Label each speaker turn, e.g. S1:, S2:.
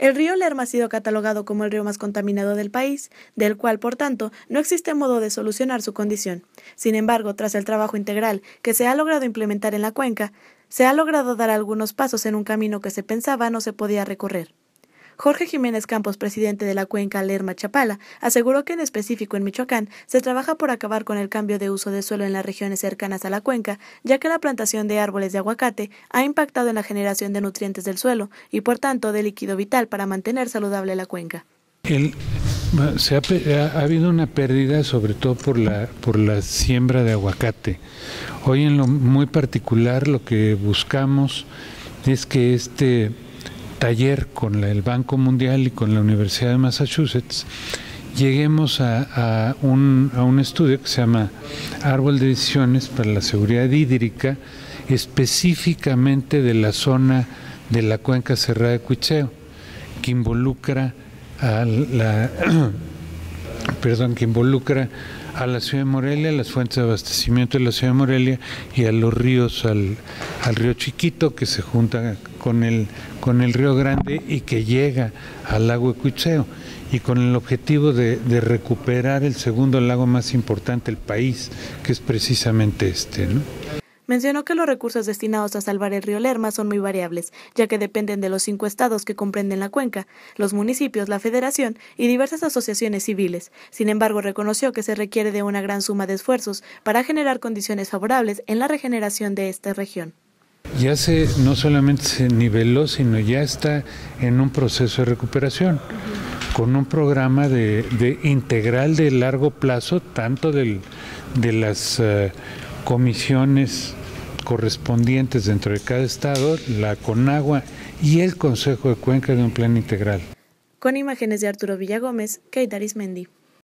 S1: El río Lerma ha sido catalogado como el río más contaminado del país, del cual, por tanto, no existe modo de solucionar su condición. Sin embargo, tras el trabajo integral que se ha logrado implementar en la cuenca, se ha logrado dar algunos pasos en un camino que se pensaba no se podía recorrer. Jorge Jiménez Campos, presidente de la cuenca Lerma-Chapala, aseguró que en específico en Michoacán se trabaja por acabar con el cambio de uso de suelo en las regiones cercanas a la cuenca, ya que la plantación de árboles de aguacate ha impactado en la generación de nutrientes del suelo y por tanto de líquido vital para mantener saludable la cuenca.
S2: Ha habido una pérdida sobre todo por la siembra de aguacate. Hoy en lo muy particular lo que buscamos es que este taller con el Banco Mundial y con la Universidad de Massachusetts lleguemos a un estudio que se llama Árbol de Decisiones para la Seguridad Hídrica, específicamente de la zona de la cuenca cerrada de Cuitzeo, que involucra a la ciudad de Morelia, las fuentes de abastecimiento de la ciudad de Morelia y a los ríos, al río Chiquito que se junta con el río Grande y que llega al lago de Cuitzeo, y con el objetivo de recuperar el segundo lago más importante del país, que es precisamente este, ¿no?
S1: Mencionó que los recursos destinados a salvar el río Lerma son muy variables, ya que dependen de los 5 estados que comprenden la cuenca, los municipios, la federación y diversas asociaciones civiles. Sin embargo, reconoció que se requiere de una gran suma de esfuerzos para generar condiciones favorables en la regeneración de esta región.
S2: Ya no solamente se niveló, sino ya está en un proceso de recuperación, con un programa de integral de largo plazo, tanto de las comisiones correspondientes dentro de cada estado, la CONAGUA y el Consejo de Cuenca, de un plan integral.
S1: Con imágenes de Arturo Villagómez, Keita Arismendi.